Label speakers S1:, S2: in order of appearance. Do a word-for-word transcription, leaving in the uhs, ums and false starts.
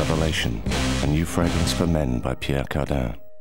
S1: Revelation, a new fragrance for men by Pierre Cardin.